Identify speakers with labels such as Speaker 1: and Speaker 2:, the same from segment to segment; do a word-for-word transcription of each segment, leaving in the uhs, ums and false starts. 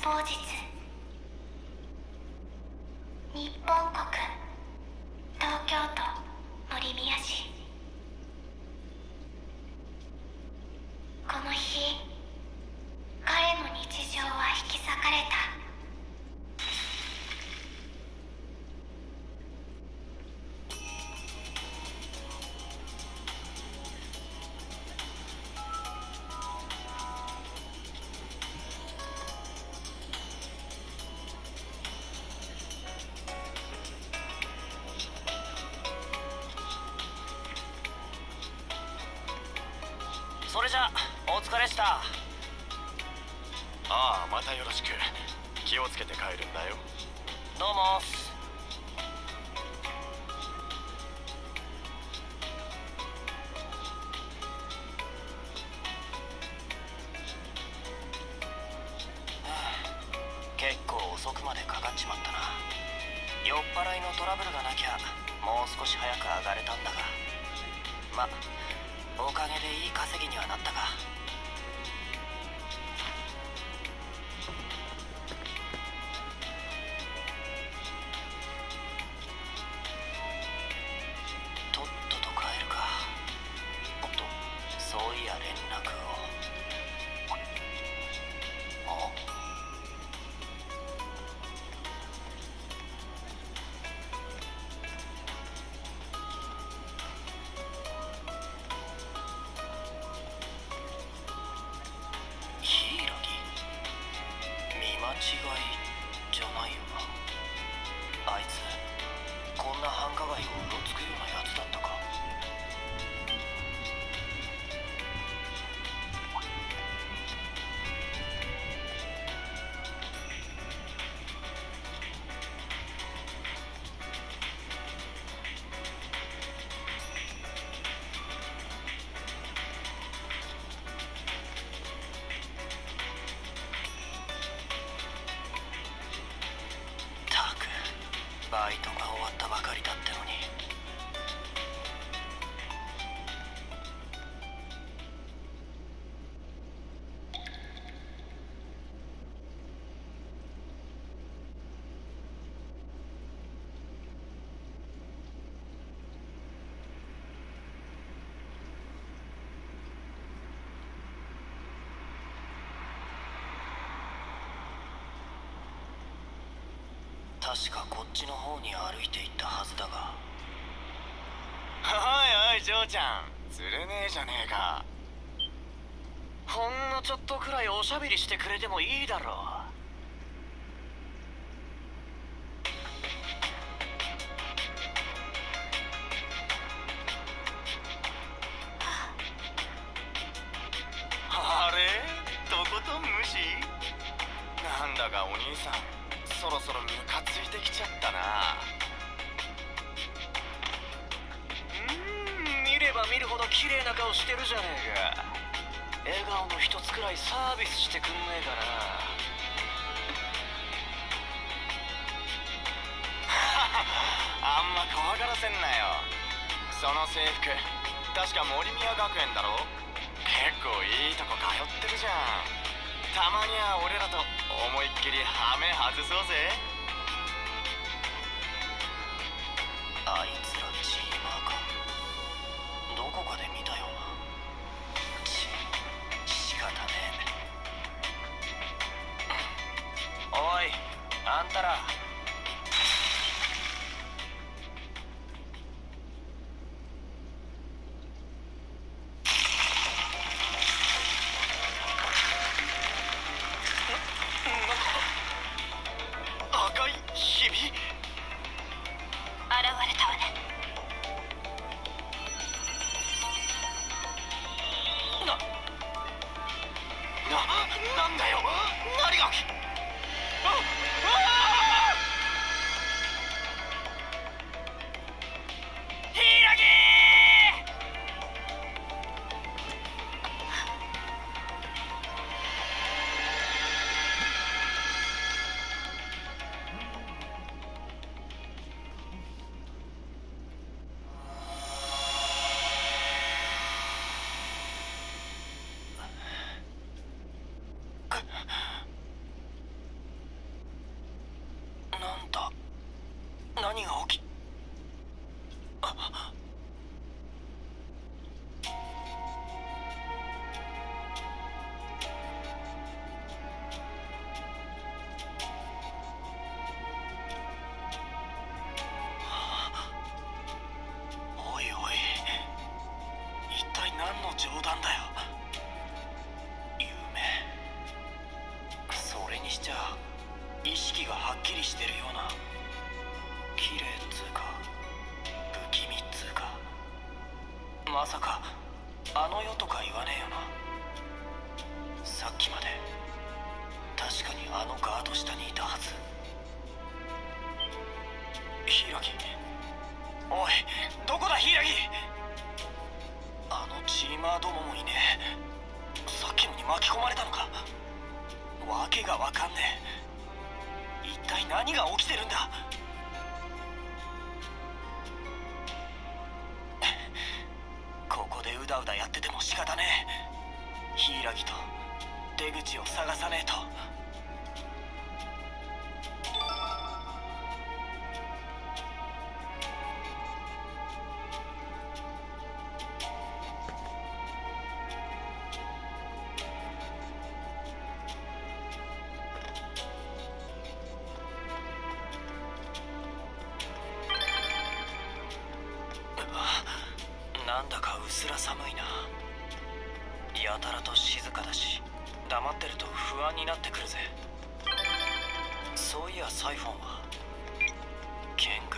Speaker 1: 方術。日本国東京都森宮市。この日彼の日常は引き裂かれた。
Speaker 2: それじゃお疲れした。
Speaker 3: ああ、またよろしく。気をつけて帰るんだよ。
Speaker 2: どうもっす。結構遅くまでかかっちまったな。酔っ払いのトラブルがなきゃもう少し早く上がれたんだが、ま、おかげでいい稼ぎにはなったか。とっとと帰るか。おっと、そういや連絡を。お間違いじゃないよな。あいつこんな繁華街をうろつくようなやつだったか。バイトが終わったばかりだってのに。確かこっちの方に歩いていったはずだが。
Speaker 3: おいおい、ジョーちゃん、釣れねえじゃねえか。
Speaker 2: ほんのちょっとくらいおしゃべりしてくれてもいいだろう。
Speaker 3: あれ？とことん無視？なんだかお兄さん、そろそろムカついてきちゃったな。
Speaker 2: うーん、見れば見るほど綺麗な顔してるじゃねえか。笑顔の一つくらいサービスしてくんねえかな。
Speaker 3: あんま怖がらせんなよ。その制服確か森宮学園だろ。結構いいとこ通ってるじゃん。たまには俺らと思いっきりハメ外そうぜ。
Speaker 2: あいつらチーマーか。どこかで見たような。ち仕方ねえ。おいあんたら。
Speaker 3: なんだよ、何が。あっ、ヒイラギ
Speaker 2: きりしてるような。綺麗っつうか不気味っつうか、まさかあの世とか言わねえよな。さっきまで確かにあのガード下にいたはず。柊、おいどこだ柊。あのチーマーどももいねえ。さっきのに巻き込まれたのか。わけがわかんねえ。一体何が起きてるんだ。ここでうだうだやってても仕方ねえ。柊と出口を探さねえと。なんだかうすら寒いな。やたらと静かだし、黙ってると不安になってくるぜ。そういやサイフォンは県外。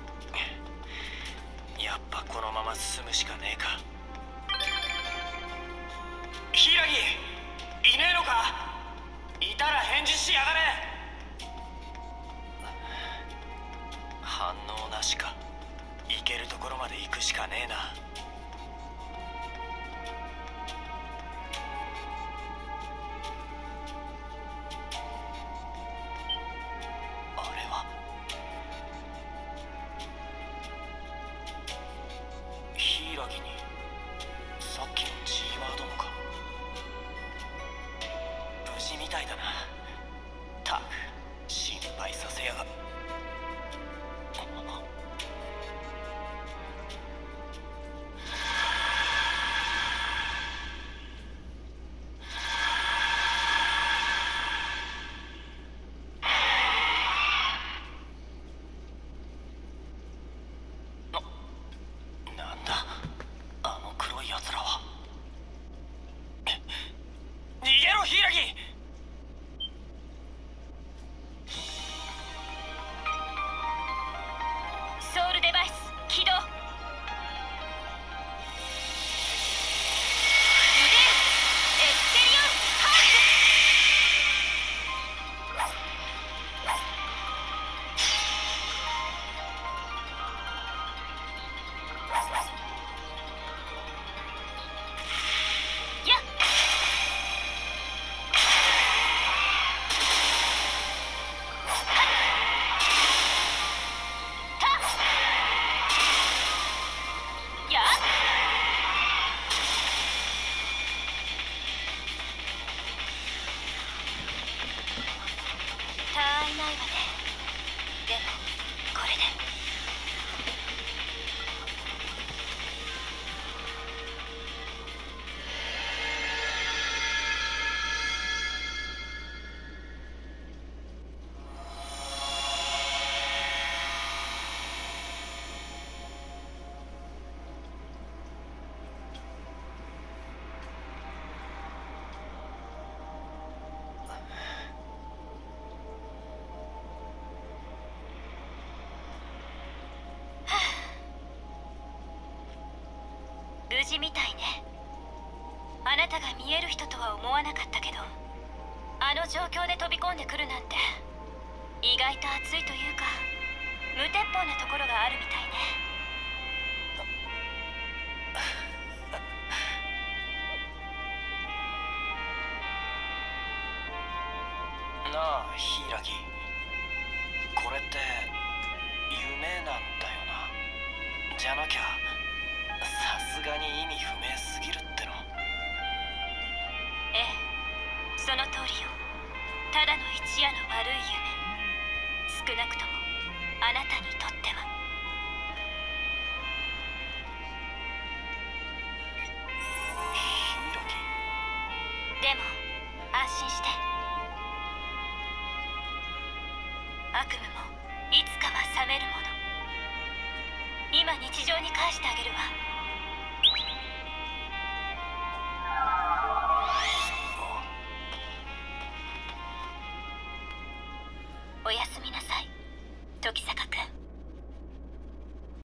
Speaker 2: やっぱこのまま進むしかねえか。柊、いねえのか。いたら返事しやがれ。反応なしか。行けるところまで行くしかねえな。
Speaker 1: 無事みたいね。あなたが見える人とは思わなかったけど、あの状況で飛び込んでくるなんて意外と熱いというか無鉄砲なところがあるみたいね。
Speaker 2: なあ柊、これって夢なんだよな。じゃなきゃさすがに意味不明すぎるっての。
Speaker 1: ええ、その通りよ。ただの一夜の悪い夢。少なくともあなたにとっては。
Speaker 2: 柊。
Speaker 1: でも安心して。悪夢もいつかは覚めるもの。今日常に返してあげるわ。